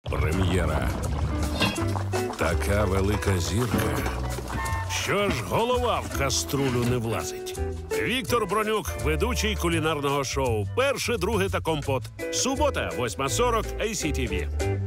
Прем'єра. Така велика зірка, що ж голова в каструлю не влазить. Віктор Бронюк, ведучий кулінарного шоу «Перше, друге та компот». Субота, 8:40, ICTV.